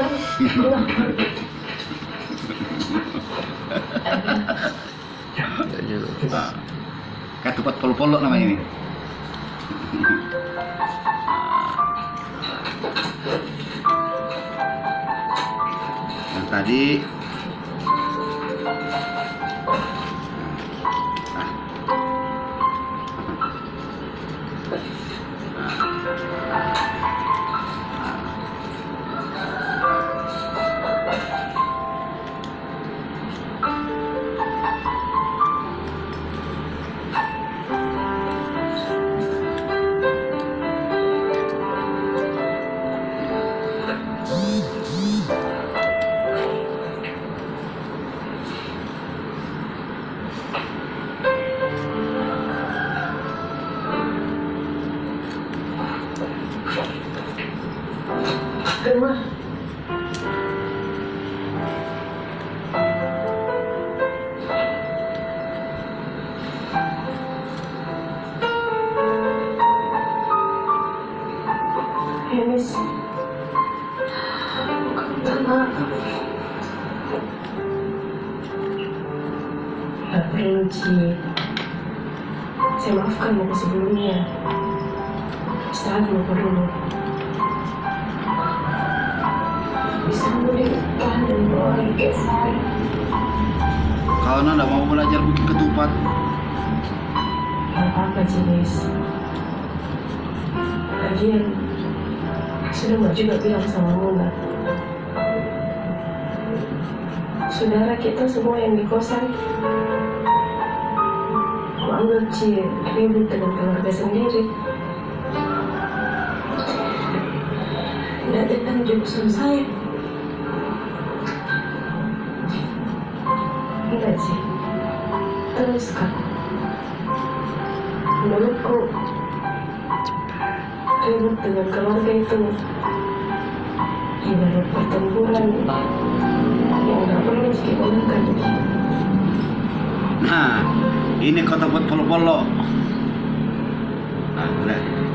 Ketupat polo-polo namanya ini. Yang tadi Rumah. Enis, bukan minta maaf. Gak perlu, Ci. Saya maafkan Bapak sebelumnya. Istirahat Bapak dulu. Bisa mudik tahan dan bawa lagi kayak saya. kalau Nona mau belajar bikin ketupat, Gak apa-apa, Cilis. Lagian, sudah Mbak juga bilang sama Muna. Saudara kita semua yang di kosan, aku anggap Ci ribut dengan keluarga sendiri. Tidak datang juga sama saya. Enggak sih, terus Kak. Menurutku, ribut dengan keluarga itu ibarat pertempuran yang gak perlu digunakan. nah ini ketupat polo-polo. Nah, udah.